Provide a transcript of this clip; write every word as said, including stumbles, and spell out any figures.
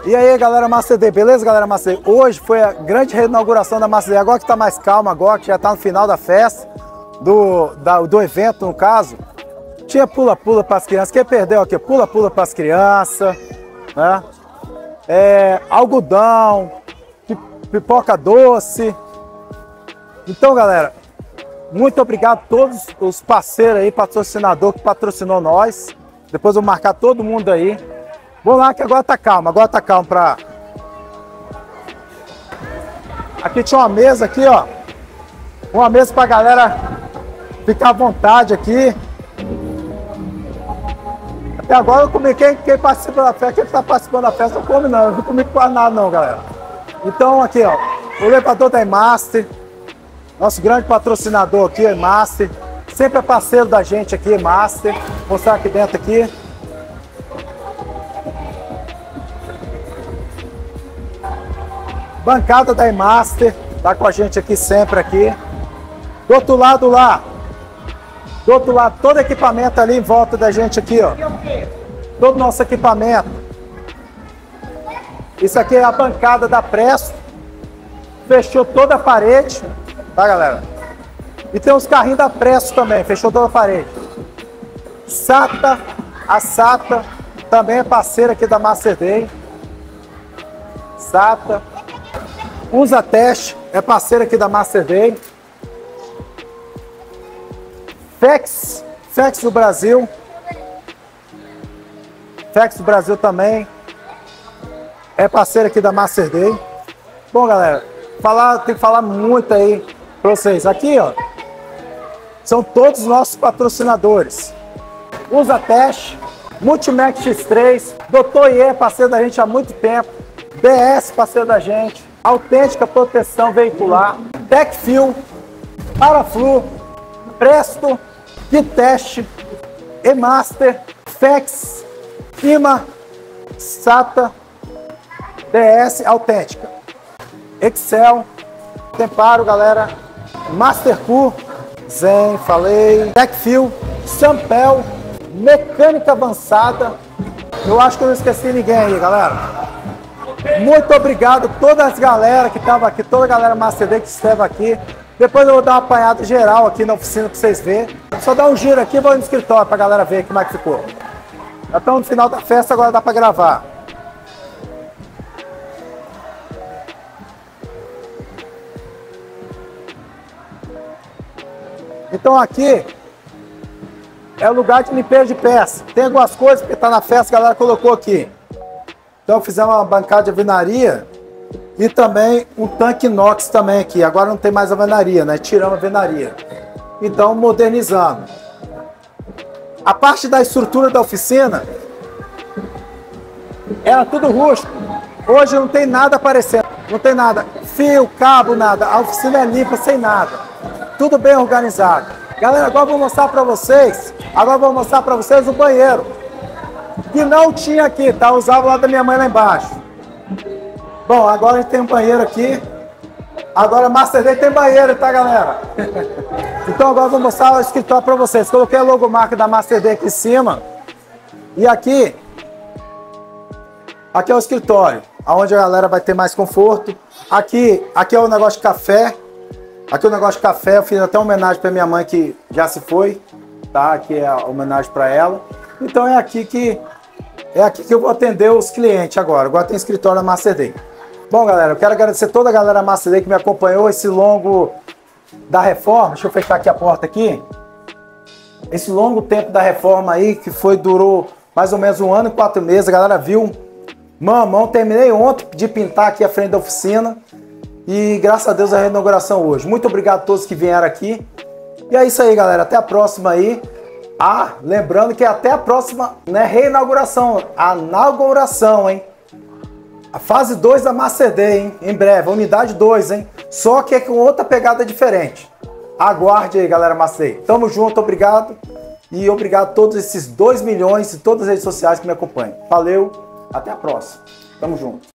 E aí, galera Master Day, beleza, galera Master Day? Hoje foi a grande reinauguração da Master Day. Agora que tá mais calma, agora que já tá no final da festa, do, da, do evento, no caso. Tinha pula-pula para as crianças. Quem perdeu aqui? Pula-pula para as crianças, né? É, algodão, pipoca doce. Então, galera, muito obrigado a todos os parceiros aí, patrocinador que patrocinou nós. Depois eu vou marcar todo mundo aí. Vamos lá que agora tá calmo, agora tá calmo pra... Aqui tinha uma mesa aqui, ó. Uma mesa pra galera ficar à vontade aqui. Até agora eu comi, quem, quem participa da festa, quem tá participando da festa não come não, eu não comi quase nada não, galera. Então aqui, ó, o elevador da E-Master, nosso grande patrocinador aqui, E-Master. Sempre é parceiro da gente aqui, E-Master. Vou mostrar aqui dentro aqui. Bancada da E-Master, tá com a gente aqui sempre aqui. Do outro lado lá, do outro lado, todo equipamento ali em volta da gente aqui, ó. Todo o nosso equipamento. Isso aqui é a bancada da Presto. Fechou toda a parede, tá, galera? E tem os carrinhos da Presto também, fechou toda a parede. Sata, a Sata também é parceira aqui da Master Day. Sata. Usa Teste, é parceiro aqui da Master Day. Fex, Fex do Brasil. Fex do Brasil também é parceiro aqui da Master Day. Bom, galera, falar, tem que falar muito aí pra vocês. Aqui, ó, são todos os nossos patrocinadores. Usa Teste, Multimax X três, doutor Iê, parceiro da gente há muito tempo. B S, parceiro da gente. Autêntica Proteção Veicular, Tecfil, Paraflu, Presto, Kiteste, E-Master, Fex, Fima, Sata, D S, Autêntica, Excel, Temparo, galera, Mastercu, Zen, falei, Tecfil, Sampel, Mecânica Avançada. Eu acho que eu não esqueci ninguém aí, galera. Muito obrigado a todas as galera que estavam aqui, toda a galera Master Day que esteve aqui. Depois eu vou dar uma apanhada geral aqui na oficina para vocês verem. Só dar um giro aqui e vou no escritório para a galera ver como é que ficou. Já estamos no final da festa, agora dá para gravar. Então aqui é o lugar de limpeza de peça. Tem algumas coisas que está na festa, a galera colocou aqui. Então fizemos uma bancada de alvenaria e também um tanque inox também aqui. Agora não tem mais alvenaria, né? Tiramos a alvenaria. Então modernizando. A parte da estrutura da oficina era tudo rústico. Hoje não tem nada aparecendo. Não tem nada. Fio, cabo, nada. A oficina é limpa, sem nada. Tudo bem organizado. Galera, agora eu vou mostrar para vocês. Agora eu vou mostrar para vocês o banheiro. Que não tinha aqui, tá? Eu usava lá da minha mãe lá embaixo. Bom, agora a gente tem um banheiro aqui. Agora Master Day tem banheiro, tá, galera? Então agora eu vou mostrar o escritório para vocês. Coloquei a logomarca da Master Day aqui em cima. E aqui, aqui é o escritório, onde a galera vai ter mais conforto. Aqui, aqui é o negócio de café. Aqui é o negócio de café. Eu fiz até uma homenagem para minha mãe que já se foi, tá? Aqui é a homenagem para ela. Então é aqui que é aqui que eu vou atender os clientes agora. Agora tem escritório da Master Day. Bom, galera, eu quero agradecer toda a galera da Master Day que me acompanhou esse longo da reforma. Deixa eu fechar aqui a porta aqui. Esse longo tempo da reforma aí, que foi, durou mais ou menos um ano e quatro meses. A galera viu, mamão, terminei ontem de pintar aqui a frente da oficina. E graças a Deus a reinauguração hoje. Muito obrigado a todos que vieram aqui. E é isso aí, galera. Até a próxima aí. Ah, lembrando que até a próxima, né, reinauguração, a inauguração, hein? A fase dois da Master Day, hein? Em breve, a unidade dois, hein? Só que é com outra pegada diferente. Aguarde aí, galera Master Day. Tamo junto, obrigado. E obrigado a todos esses dois milhões e todas as redes sociais que me acompanham. Valeu, até a próxima. Tamo junto.